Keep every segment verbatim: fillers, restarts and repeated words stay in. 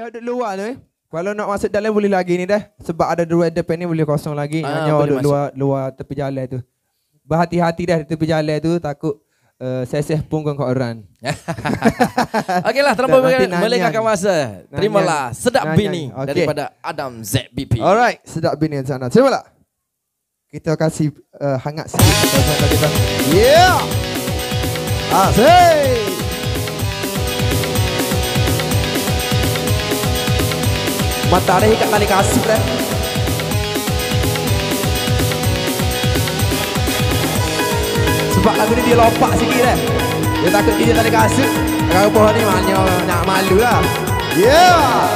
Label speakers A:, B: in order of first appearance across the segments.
A: Yang duduk luar tu eh. Kalau nak masuk dalam boleh lagi ni dah. Sebab ada dua depan ni boleh kosong lagi.
B: Ah,
A: Hanya duduk
B: masuk.
A: luar luar tepi jalan tu. Berhati-hati dah di tepi jalan tu. Takut uh, seseh punggung kat orang.
B: Okeylah, terlalu melengahkan masa. Terimalah
A: Nanyang.
B: Sedap
A: Nanyang.
B: Bini
A: Okey.
B: daripada Adam Z B P.
A: Alright, sedap bini di sana. Cuba lah. Kita kasih uh, hangat sikit kita kita. Yeah. Asik. Matahari kat tali kasih dah. Sebab lagu ni dia lompat sikit dah. Dia takut dia tali kasih. Kalau pohon ni maknanya nak malu lah. Yeah.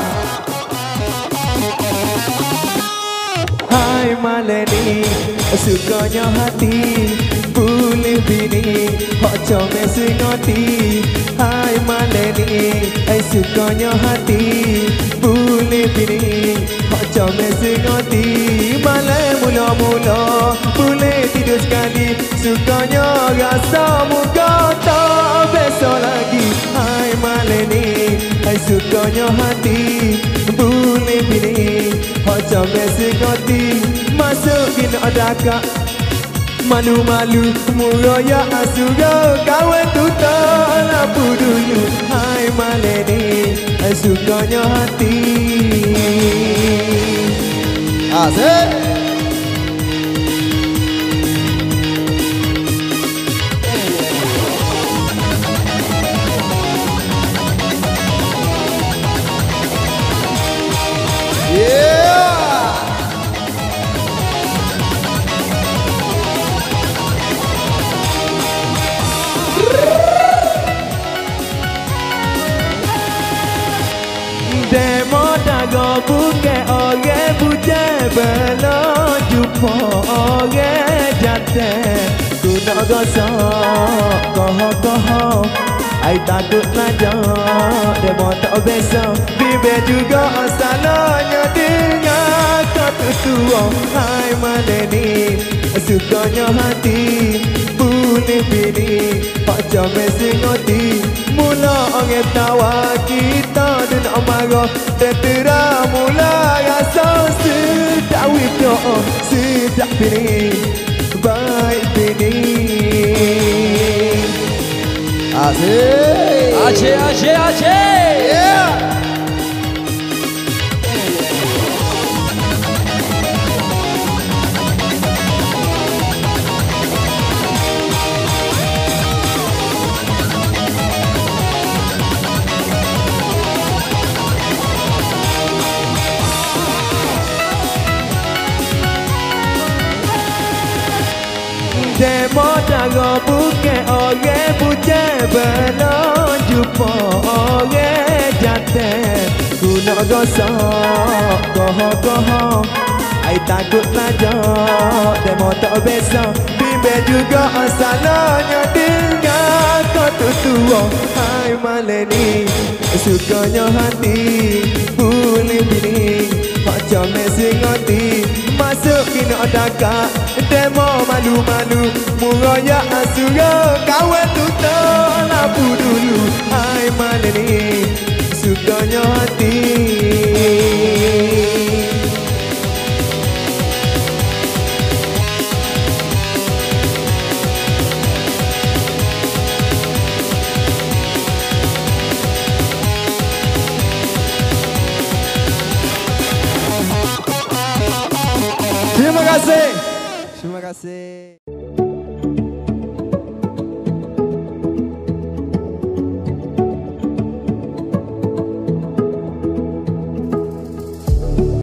A: Hai Maleni, sukanya hati boleh bini hok comel singoti. Hai Maleni, sukanya hati boleh bini hok comel singoti. Malam mula-mula boleh tidur sekali, sukanya rasa muka tak besok lagi. Hai Maleni, sukanya hati boleh bini hok comel singoti. Masukin adakah malu-malu muraya asura kawan tu tak lampu dulu. Hai Maleni, sukanya hati. Asik. Demo dago buke oge buje belum jumpa oge jate. Guna gosok koho-koho ai takut najak. Demo tak besok bibe juga asalnya dengar kata tua. Hai Maleni, sukanya hati boleh bini pak comel singoti. Mula orang tawa kita dan amarah tertera mula rasa sedap wito sedap bini baik bini. Asik.
B: Aceh, Aceh, Aceh.
A: Yeah. Demo dago buke oge buje belum jumpa oge jate. Guna gosok koho-koho ai takut najak. Demo tak besok bimbel juga asalnya dengar kata tua. Hai Maleni, sukanya hati boleh bini hok comel singoti. Masukin adakah demo malu-malu muraya asura kawan tu tak lampu dulu. Hai Maleni, sukanya hati. Terima kasih. Terima kasih.